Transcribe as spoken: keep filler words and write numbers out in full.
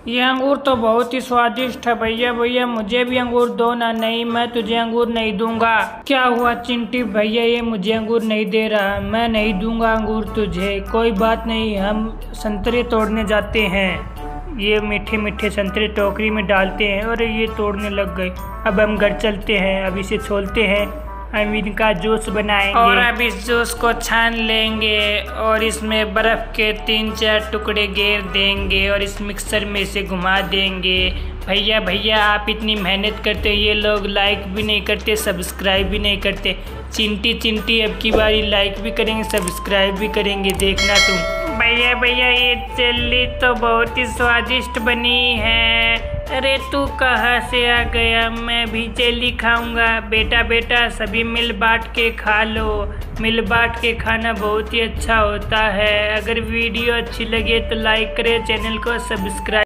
ये अंगूर तो बहुत ही स्वादिष्ट है। भैया भैया मुझे भी अंगूर दो ना। नहीं, मैं तुझे अंगूर नहीं दूंगा। क्या हुआ चिंटी भैया, ये मुझे अंगूर नहीं दे रहा। मैं नहीं दूंगा अंगूर तुझे। कोई बात नहीं, हम संतरे तोड़ने जाते हैं। ये मीठे मीठे संतरे टोकरी में डालते हैं और ये तोड़ने लग गए। अब हम घर चलते हैं, अब इसे छोलते हैं, हम इनका जूस बनाएंगे और अब इस जूस को छान लेंगे और इसमें बर्फ के तीन चार टुकड़े घेर देंगे और इस मिक्सर में इसे घुमा देंगे। भैया भैया आप इतनी मेहनत करते, ये लोग लाइक भी नहीं करते, सब्सक्राइब भी नहीं करते। चिंटी चिंटी अब की बारी लाइक भी करेंगे, सब्सक्राइब भी करेंगे, देखना तुम। भैया भैया ये जल्दी तो बहुत ही स्वादिष्ट बनी है। अरे तू कहाँ से आ गया? मैं भी जेली खाऊंगा। बेटा बेटा सभी मिल बांट के खा लो। मिल बांट के खाना बहुत ही अच्छा होता है। अगर वीडियो अच्छी लगे तो लाइक करें, चैनल को सब्सक्राइब